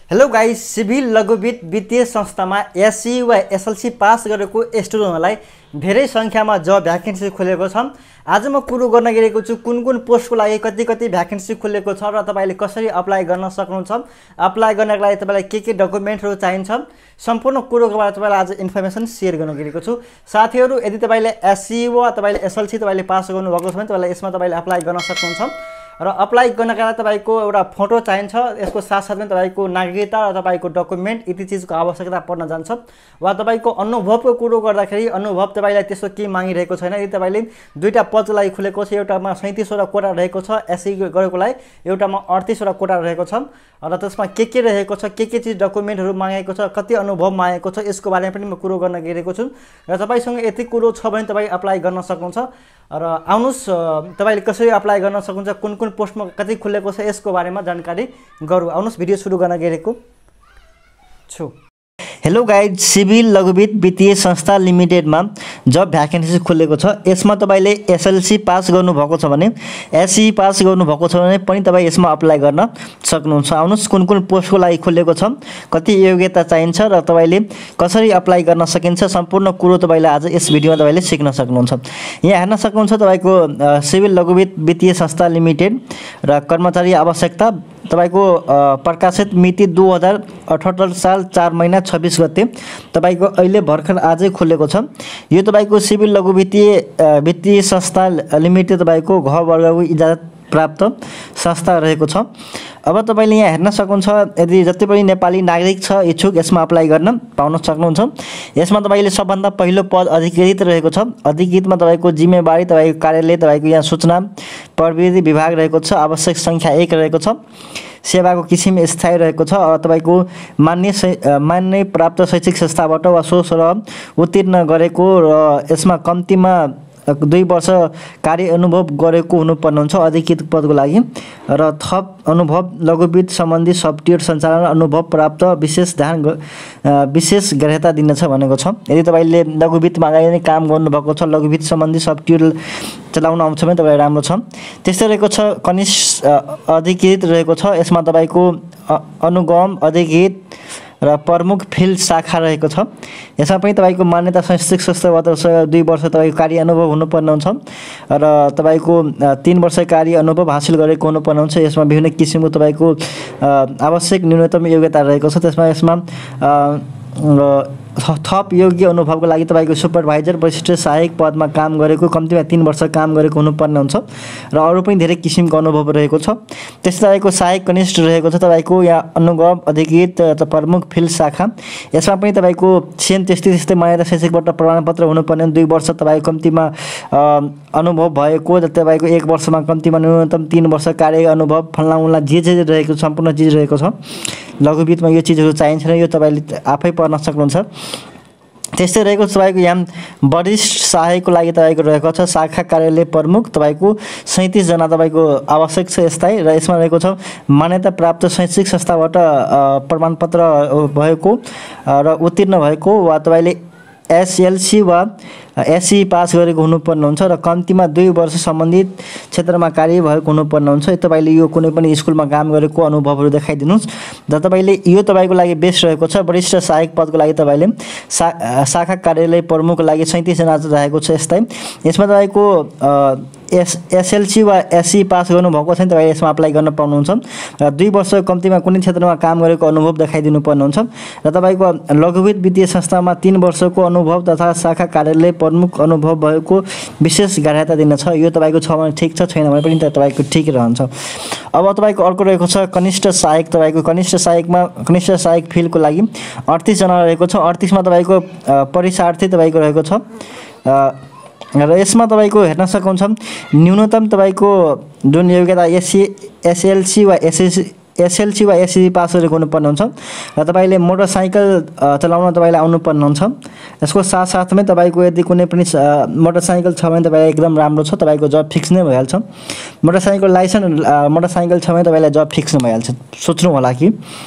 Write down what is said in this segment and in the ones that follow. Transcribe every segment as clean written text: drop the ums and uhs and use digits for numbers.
Hello guys, civil लघुवित्त वित्तीय संस्थामा एससी वा एसएलसी पास गरेको स्टुडेन्टहरूलाई धेरै सङ्ख्यामा जब भ्याकेन्सी खोलेको छ। आज म कुरो गर्न गएको छु कुन कुन पोस्टको लागि कति भ्याकेन्सी खोलेको छ र तपाईले कसरी अप्लाई गर्न सक्नुहुन्छ। अप्लाई गर्नको लागि तपाईलाई के डकुमेन्टहरू चाहिन्छ, सम्पूर्ण कुरोको बारेमा तपाईलाई आज इन्फर्मेसन शेयर गर्न गएको छु। साथीहरू, यदि तपाईले एससी वा तपाईले एसएलसी तपाईले पास गर्नुभएको छ भने तपाईलाई यसमा तपाईले अप्लाई गर्न सक्नुहुन्छ। र अप्लाई गर्नका लागि तपाईको एउटा फोटो चाहिन्छ। यसको साथसाथै तपाईको नागरिकता र तपाईको डकुमेन्ट इति चीजको आवश्यकता पर्न जान्छ। वा तपाईको अनुभवको कुरो गर्दाखेरि अनुभव तपाईलाई त्यसो के मागिरहेको छैन। यदि तपाईले दुईटा पदको लागि खुलेको छ, एउटामा 37 वटा कोटा रहेको छ एससी गरेको लागि, एउटामा 38 वटा कोटा रहेको छ र त्यसमा के रहेको छ, के चीज डकुमेन्टहरू मागेको छ, कति अनुभव मागेको छ, यसको बारेमा पनि म कुरो गर्न गइरहेको छु। र तपाईसँग यति कुरो छ भने तपाई अप्लाई गर्न सक्नुहुन्छ। र आउनुस् तपाईले कसरी अप्लाई गर्न सक्नुहुन्छ, कुन कुन पोस्टमा कति खुलेको छ यसको बारेमा जानकारी गरौँ। आउनुस् भिडियो सुरु गर्न गइरहेको छु। हेलो गाइज, सिभिल लघुवित्त वित्तीय संस्था लिमिटेडमा जब भ्याकेन्सी खुलेको छ। यसमा तपाईले एसएलसी पास गर्नुभएको छ भने, एससी पास गर्नुभएको छ भने पनि तपाई यसमा अप्लाई गर्न सक्नुहुन्छ। आउनुस् कुन कुन पोस्टको लागि खुलेको छ, कति योग्यता चाहिन्छ र तपाईले कसरी अप्लाई गर्न सकिन्छ, सम्पूर्ण कुरो तपाईले आज यस भिडियोमा तपाईले सिक्न सक्नुहुन्छ। यहाँ हेर्न सक्नुहुन्छ तपाईको सिभिल लघुवित्त वित्तीय संस्था लिमिटेड र कर्मचारी आवश्यकता तपाईको प्रकाशित मिति 2078 साल 4 महिना 26 गते तपाईको अहिले भर्खर आजै खुलेको छ। यो तपाईको सिभिल लघुवित्तीय वित्तीय संस्था लिमिटेड तपाईको घ वर्गको इजाजत प्राप्त संस्था रहेको छ। अब तपाईले यहाँ हेर्न सक्नुहुन्छ, यदि जति पनि नेपाली नागरिक छ इच्छुक यसमा अप्लाई गर्न पाउन सक्नुहुन्छ। यसमा तपाईले सबभन्दा पहिलो पद अधिकृत रहेको छ। अधिकृतमा तपाईको जिम्मेवारी तपाईको कार्यालय तपाईको यहाँ सूचना प्रविधि विभाग रहेको छ। आवश्यक संख्या 1 रहेको छ। सेवाको किसिम स्थायी रहेको छ। तपाईको मान्य प्राप्त शैक्षिक संस्थाबाट वा सो उत्तीर्ण गरेको र यसमा कम्तीमा 2 वर्ष कार्य अनुभव गरेको हुनुपर्ने हुन्छ अधिकृत पदको लागि। र थप अनुभव लघुवित्त सम्बन्धी सफ्टवेयर सञ्चालन अनुभव प्राप्त विशेष ग्राह्यता दिनेछ भनेको छ। यदि तपाईले लघुवित्तमा अगाडि नै काम गर्नुभएको छ, लघुवित्त सम्बन्धी सफ्टवेयर चलाउन आउँछ भने तपाईलाई राम्रो छ। त्यस्तै रहेको छ कनिष्ठ अधिकृत रहेको छ। यसमा तपाईको अनुगम अधिकृत र प्रमुख फिल्ड शाखा रहेको छ। यसमा पनि तपाईको मान्यता शैक्षिक संस्थाबाट 2 वर्ष तपाईको कार्य अनुभव हुनुपर्ने हुन्छ र तपाईको 3 वर्ष कार्य अनुभव हासिल गरेको हुनुपर्ने हुन्छ। यसमा विभिन्न किसिमको तपाईको आवश्यक न्यूनतम योग्यता रहेको छ। यसमा थप योग्य अनुभवको लागि तपाईको सुपरभाइजर वरिष्ठ सहायक पदमा काम गरेको, कम्तीमा 3 वर्ष काम गरेको हुनुपर्ने हुन्छ र अरू पनि धेरै किसिमको अनुभव रहेको छ। त्यस्तै तपाईको सहायक कनिष्ठ रहेको छ। तपाईको यहाँ अनुगम अधिकृत प्रमुख फिल्ड शाखा, यसमा पनि तपाईको सेम त्यस्तै मान्यता शैक्षिकबाट प्रमाणपत्र हुनुपर्ने। 2 वर्ष तपाईको कम्तीमा अनुभव भएको, तपाईको 1 वर्षमा कम्तीमा न्यूनतम 3 वर्ष कार्य अनुभव फल्ना जे रहेको सम्पूर्ण चिज रहेको छ। लघुवित्तमा यो चिजहरू चाहिन्छ, यो तपाईले आफै पढ्न सक्नुहुन्छ। त्यस्तै रहेको तपाईको यहाँ वरिष्ठ सहायकको लागि तपाईको रहेको छ शाखा कार्यालय प्रमुख। तपाईको 37 जना तपाईको आवश्यक छ स्थायी र यसमा रहेको छ मान्यता प्राप्त शैक्षिक संस्थाबाट प्रमाणपत्र भएको र उत्तीर्ण भएको वा तपाईले एसएलसी वा एससी पास गरेको हुनुपर्ने हुन्छ र कम्तीमा 2 वर्ष सम्बन्धित क्षेत्रमा कार्य भएको हुनुपर्ने हुन्छ। तपाईले यो कुनै पनि स्कुलमा काम गरेको अनुभवहरू देखाइदिनुस् र तपाईले यो तपाईको लागि बेस्ट रहेको छ। वरिष्ठ सहायक पदको लागि तपाईले शाखा कार्यालय प्रमुखको लागि 37 जना रहेको छ स्थायी। यसमा तपाईको एसएलसी वा एससी पास गर्नुभएको छ भने तपाईले यसमा अप्लाई गर्न पाउनुहुन्छ र 2 वर्ष कम्तीमा कुनै क्षेत्रमा काम गरेको अनुभव देखाइदिनु पर्ने हुन्छ र तपाईको लघुवित्त वित्तीय संस्थामा 3 वर्षको अनुभव तथा शाखा कार्यालय प्रमुख अनुभव भएको विशेष ग्राह्यता दिनेछ। यो तपाईको छ भने ठीक छ, छैन भने पनि तपाईको ठीक रहन्छ। अब तपाईको अर्को रहेको छ कनिष्ठ सहायक। तपाईको कनिष्ठ सहायक फिल्डको लागि 38 जना रहेको छ। 38 मा तपाईको परीक्षार्थी तपाईको रहेको छ र यसमा तपाईको हेर्न सक्नुहुन्छ न्यूनतम तपाईको जुन योग्यता एसएलसी वा एससी पास गरेको हुनुपर्ने हुन्छ र तपाईले मोटरसाइकल चलाउन तपाईलाई आउनुपर्ने हुन्छ। यसको साथसाथमै तपाईको यदि कुनै पनि मोटरसाइकल छ भने तपाईलाई एकदम राम्रो छ, तपाईको जब फिक्स नै भइहाल्छ। मोटरसाइकल लाइसेन्स मोटरसाइकल छ भने तपाईलाई जब फिक्स नै भइहाल्छ, सोच्नु होला कि।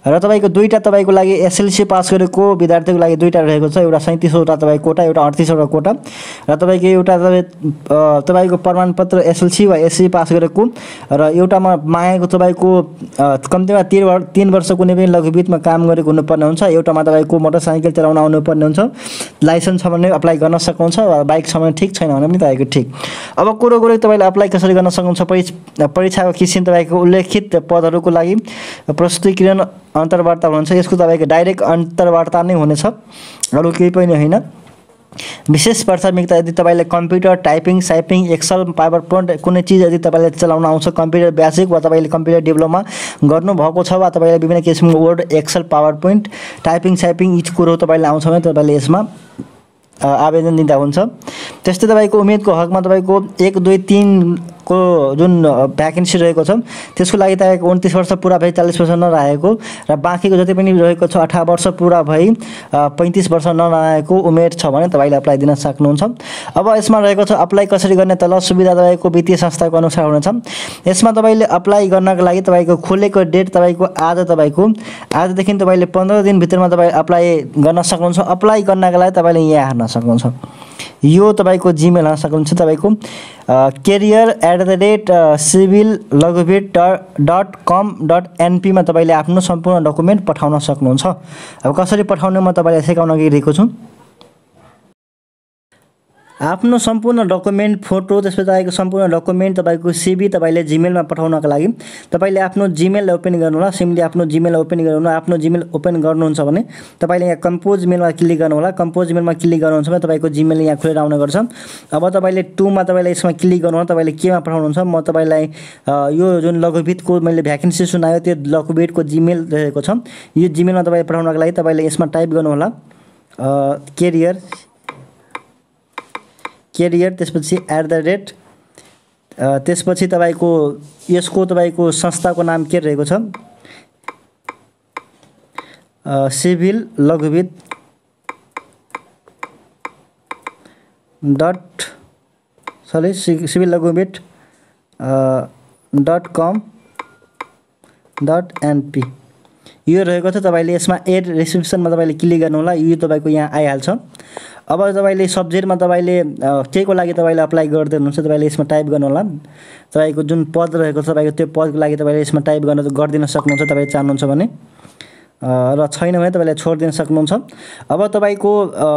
र तपाईँको दुईवटा तपाईँको लागि एसएलसी पास गरेको विद्यार्थीको लागि दुईवटा रहेको छ, एउटा 37वटा तपाईँको कोटा, एउटा 38वटा कोटा। र तपाईँको एउटा तपाईँको प्रमाणपत्र एसएलसी वा एससी पास गरेको र एउटामा मागेको तपाईँको कम्तीमा 3 वर्ष कुनै पनि लघुवित्तमा काम गरेको हुनुपर्ने हुन्छ। एउटामा तपाईँको मोटरसाइकल चलाउन आउनुपर्ने हुन्छ, लाइसेन्स छ भने अप्लाई गर्न सक्नुहुन्छ, बाइक छ भने ठिक, छैन भने पनि तपाईँको ठिक। अब कुरो तपाईँले अप्लाई कसरी गर्न सक्नुहुन्छ? परीक्षाको किसिम तपाईँको उल्लेखित पदहरूको लागि प्रस्तुतीकरण अन्तर्वार्ता हुन्छ। यसको तपाईँको डाइरेक्ट अन्तर्वार्ता नै हुनेछ, अरू केही पनि होइन। विशेष प्राथमिकता यदि तपाईँले कम्प्युटर टाइपिङ, साइपिङ, एक्सेल, पावर पोइन्ट कुनै चिज यदि तपाईँले चलाउन आउँछ, कम्प्युटर बेसिक वा तपाईँले कम्प्युटर डिप्लोमा गर्नुभएको छ वा तपाईँले विभिन्न किसिमको Word, Excel, power point, typing, साइपिङ यी कुरो तपाईँले आउँछ भने तपाईँले यसमा आवेदन दिँदा हुन्छ। त्यस्तै तपाईँको उम्मेदको हकमा तपाईँको 1, 2, 3 को जुन भ्याकेन्सी रहेको छ त्यसको लागि तपाईँको 29 वर्ष पुरा भई 40 वर्ष नरहेको र बाँकीको जति पनि रहेको छ 18 वर्ष पुरा भई 35 वर्ष नरहेको उमेर छ भने तपाईँले अप्लाई दिन सक्नुहुन्छ। अब यसमा रहेको छ अप्लाई कसरी गर्ने, तल सुविधा तपाईँको वित्तीय संस्थाको अनुसार हुनेछ। यसमा तपाईँले अप्लाई गर्नको लागि तपाईँको खोलेको डेट तपाईँको आजदेखि तपाईँले 15 दिनभित्रमा तपाईँ अप्लाई गर्न सक्नुहुन्छ। अप्लाई गर्नको लागि तपाईँले यहाँ हेर्न सक्नुहुन्छ, यो तपाईँको जिमेल हाल्न सक्नुहुन्छ, तपाईँको career@civilagubit.com.np मा तपाईँले आफ्नो सम्पूर्ण डकुमेन्ट पठाउन सक्नुहुन्छ। अब कसरी पठाउने म तपाईँलाई सिकाउन गइरहेको छु। आफ्नो सम्पूर्ण डकुमेन्ट, फोटो, त्यसपछि तपाईँको सम्पूर्ण डकुमेन्ट, तपाईँको सिभी तपाईँले जिमेलमा पठाउनको लागि तपाईँले आफ्नो जिमेल ओपन गर्नुहोला। सिम्पली आफ्नो जिमेल ओपन गर्नु। आफ्नो जिमेल ओपन गर्नुहुन्छ भने तपाईँले यहाँ कम्पोज मेलमा क्लिक गर्नुहोला। कम्पोज मेलमा क्लिक गर्नुहुन्छ भने तपाईँको जिमेल यहाँ खुलेर आउने गर्छ। अब तपाईँले 2 मा तपाईँले यसमा क्लिक गर्नुहोला। तपाईँले केमा पठाउनुहुन्छ, म तपाईँलाई यो जुन लघुवित्तको मैले भ्याकेन्सी सुनायो त्यो लघुवित्तको जिमेल रहेको छ, यो जिमेलमा तपाईँ पठाउनको लागि तपाईँले यसमा टाइप गर्नुहोला career त्यसपछि @ त्यसपछि तपाईँको यसको तपाईँको संस्थाको नाम के रहेको छ, सिभिल लघुवित्त .com.np यो रहेको छ। तपाईँले यसमा एड रिसिप्सनमा तपाईँले क्लिक गर्नुहोला, यो तपाईँको यहाँ आइहाल्छ। अब तपाईँले सब्जेक्टमा तपाईँले केको लागि तपाईँले अप्लाई गर्दै हुनुहुन्छ तपाईँले यसमा टाइप गर्नुहोला। तपाईँको जुन पद रहेको छ तपाईँको त्यो पदको लागि तपाईँले यसमा टाइप गरिदिन सक्नुहुन्छ तपाईँले चाहनुहुन्छ भने, र छैन भने तपाईँले छोडिदिन सक्नुहुन्छ। अब तपाईँको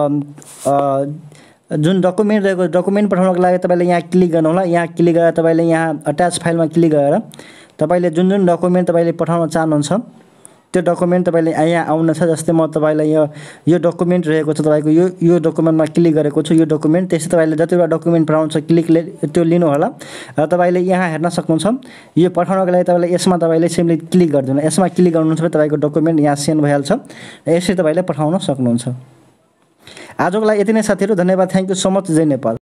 जुन डकुमेन्ट रहेको डकुमेन्ट पठाउनको लागि तपाईँले यहाँ क्लिक गर्नुहोला। यहाँ क्लिक गरेर तपाईँले यहाँ अट्याच फाइलमा क्लिक गरेर तपाईँले जुन डकुमेन्ट तपाईँले पठाउन चाहनुहुन्छ त्यो डकुमेन्ट तपाईँले यहाँ आउनेछ। जस्तै म तपाईँलाई यो डकुमेन्ट रहेको छ तपाईँको यो डकुमेन्टमा क्लिक गरेको छु, यो डकुमेन्ट। त्यसै तपाईँले जतिवटा डकुमेन्ट पठाउनुहुन्छ त्यो लिनु होला र तपाईँले यहाँ हेर्न सक्नुहुन्छ। यो पठाउनको लागि तपाईँले यसमा तपाईँले सिम्पली क्लिक गरिदिनु। यसमा क्लिक गर्नुहुन्छ भने तपाईँको डकुमेन्ट यहाँ सेन्ड भइहाल्छ र यसरी तपाईँले पठाउन सक्नुहुन्छ। आजको लागि यति नै साथीहरू, धन्यवाद। Thank you so much. जय नेपाल।